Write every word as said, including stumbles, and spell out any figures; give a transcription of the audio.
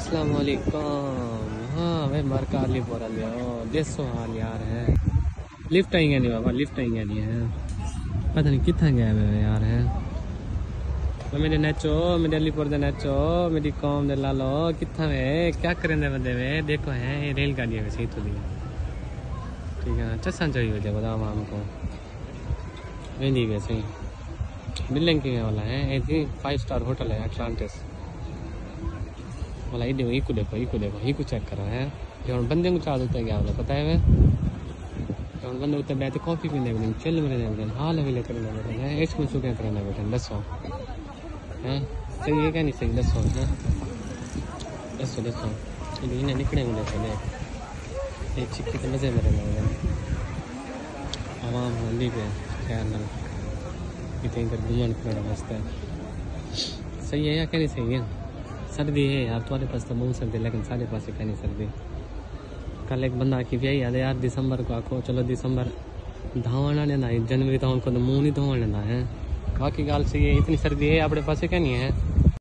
अस्सलाम वालेकुम। हाँ भाई मर का लिप हो रहा है देसो हाल यार है। लिफ्ट आई नहीं बाबा, लिफ्ट आई नहीं है, पता नहीं कितना गया है यार है। तो मेरे नचो मेरे अलीपुर दे नचो मेरी कौम दे लालो कितना है क्या करें बंदे में देखो है रेलगाड़ी है वैसे ही तो दी ठीक है। चस्सा चाहिए वजह बताओ हमको वेंदी वैसे ही बिल्डिंग की वाला है ऐसी फाइव स्टार होटल है अटलांटिस वाला। देखो ही को देखो ही को देखो ही को चेक करो है जो बंदे को चाह देता है क्या वाला पता है वे जो बंदे उत्ते बैठे कॉफी पीने बैठे चिल मेरे बैठे हाल हवेले करने बैठे हैं इसको सुखे करने बैठे दसो हैं सही है क्या नहीं सही दसो है दसो दसो इन्हें निकले मुझे चले एक चिक्की तो मजे मेरे लगे आवाम होली पे खैर ना इतने इधर घूमन फिरना मस्त है। सही है या क्या नहीं सही है। सर्दी है यार तुम्हारे पास तो बहुत सर्दी लेकिन सारे पास क्या नहीं सर्दी। कल एक बंदा आखी यही याद यार दिसंबर को आखो चलो दिसंबर धावना लेना जनवरी तो उनको तो मुँह नहीं धोवन लेना है। बाकी गाल से ये इतनी सर्दी है अपने पास क्या नहीं है।